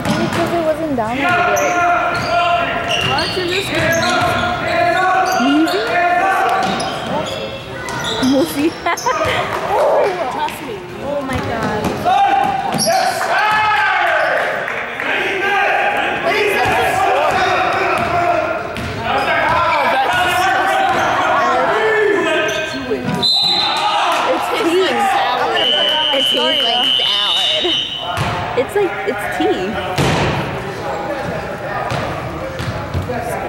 I think it's because it wasn't downloaded right. Why don't you just get Easy? Moosey.